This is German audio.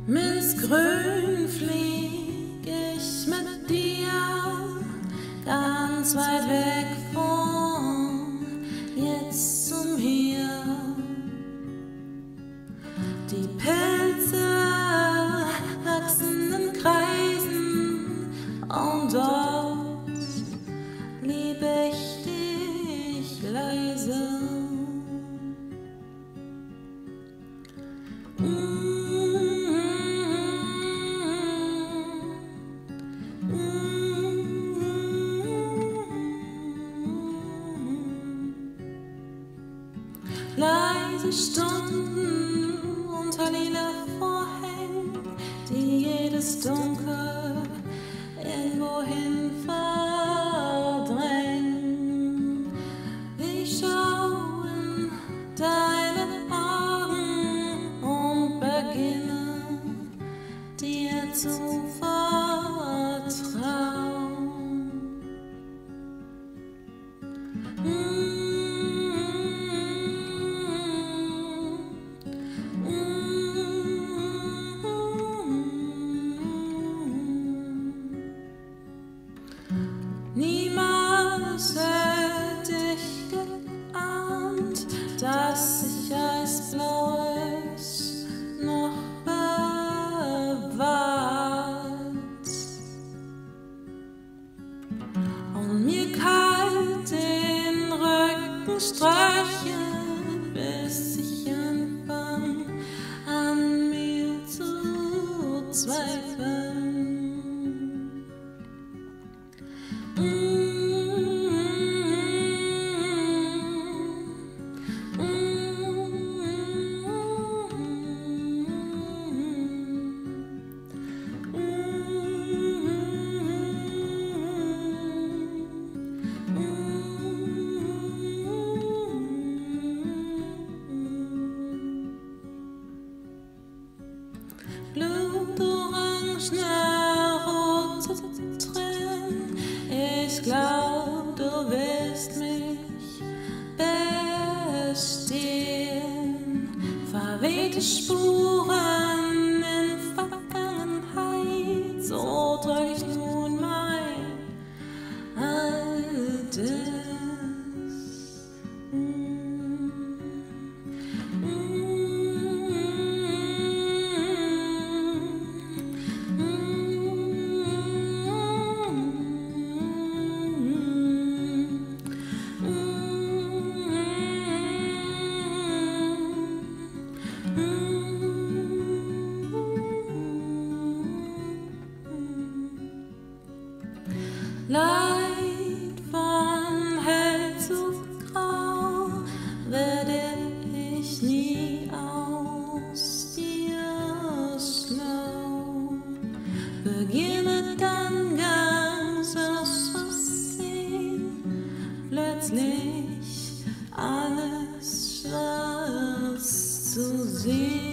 Ins Grün flieg ich mit dir, ganz weit weg von jetzt zum Hier. Die Pilze wachsen in Kreisen und dort liebe ich dich leise. Leise Stunden unter lila Vorhängen, die jedes Dunkel irgendwohin verdrängen. Ich schau in deine Augen und beginne dir zu vertrauen. Niemals hätte ich geahnt, dass sich Eisblaues noch bewahrt und mir kalt den Rücken streichelt, bis ich anfang an mir zu zweifeln. Blutorange, rote Tränen, ich glaub, du wirst mich bestehen. Verwehte Spuren in Vergangenheit, so treu ich nun mein altes. Leid von hell zu grau werde ich nie aus dir schlau. Beginne dann ganz aus Versehen plötzlich alles schwarz zu sehen.